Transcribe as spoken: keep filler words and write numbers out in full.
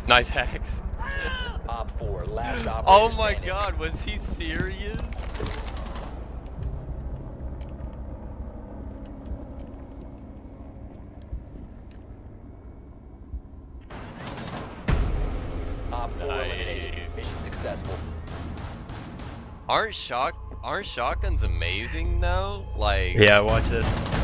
Nice hacks. Op four, last operator Oh my standing. god, was he serious? Op four eliminated. Nice. Mission successful. Aren't shock aren't shotguns amazing though? Like Yeah, watch this.